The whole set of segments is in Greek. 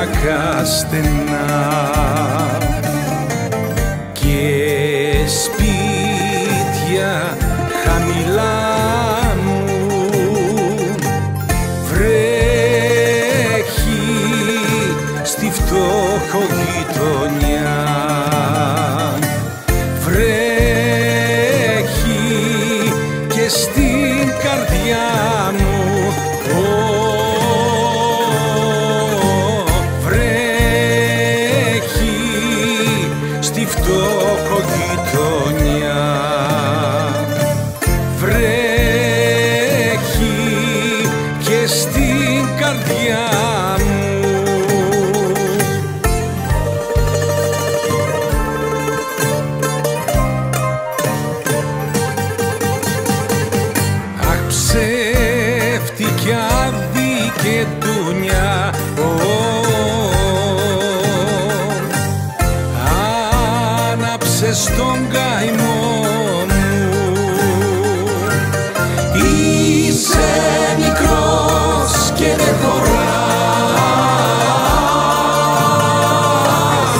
οριακά στενά και σπίτια χαμηλά μου βρέχει στη φτωχογειτονιά, βρέχει και στην καρδιά μου. Στη φτωχογειτονιά βρέχει και στην καρδιά μου. Αχ, ψεύτικη αδικαιτούνια, στον καημό μου. Είσαι μικρός και δεν χωράς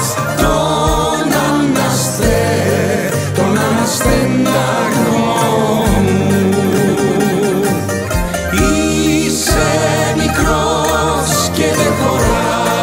τον αναστεναγμό μου. Είσαι μικρός και δεν χωράς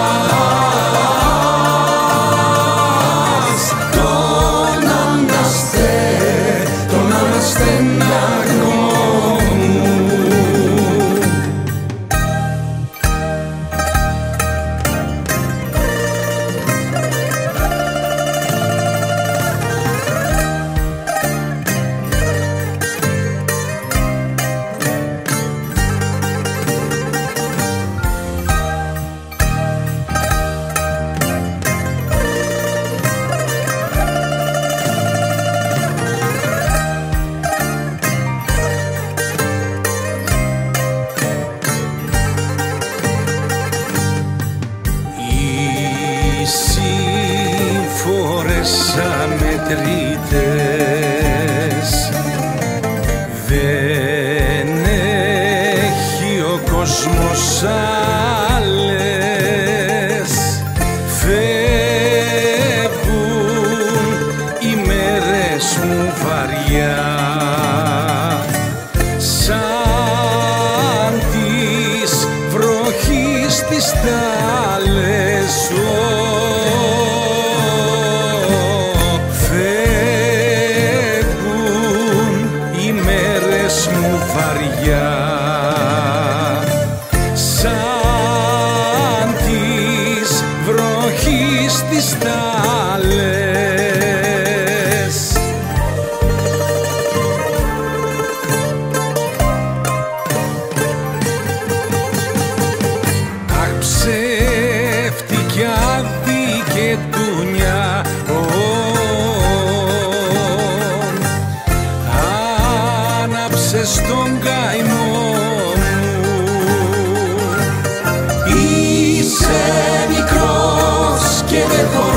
αμετρητές. Δεν έχει ο κόσμος άλλες. Φεύγουν οι μέρες μου βαριά, σαν της βροχής τις τάλες. Βαριά, σαν της βροχής τις τάλες. Αχ, ψεύτικη αδικαιτούνια, στον καημό μου. Είσαι μικρός και δεν χωράς